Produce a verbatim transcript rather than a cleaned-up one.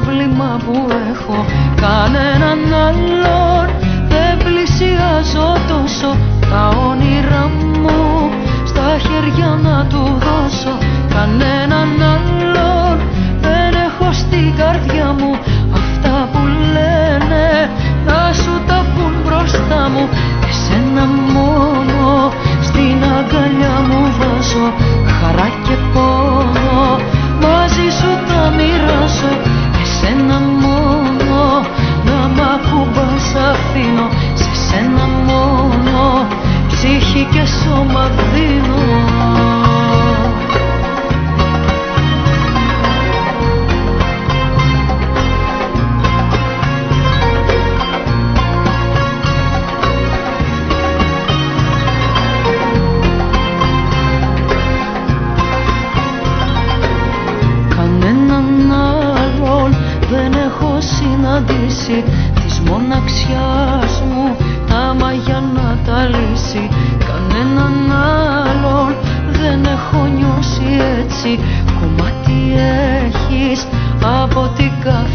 πρόβλημα που έχω. Κανέναν άλλον δεν πλησιάζω τόσο. Τα όνειρά μου στα χέρια να του δώσω. Κανέναν άλλον δεν έχω στην καρδιά μου. Αυτά που λένε να σου τα πουν μπροστά μου. Εσένα μόνο στην αγκαλιά μου βάζω. Χαρά και πόνο μαζί σου τα μοιράζω. Εσένα μόνο να μ' ακουμπάς αφήνω. Σε σένα μόνο ψυχή και σώμα δίνω. Συναντήσει της μοναξιάς μου τα μαγιά να τα λύσει. Κανέναν άλλον δεν έχω νιώσει έτσι. Κομμάτι έχεις από την κάθε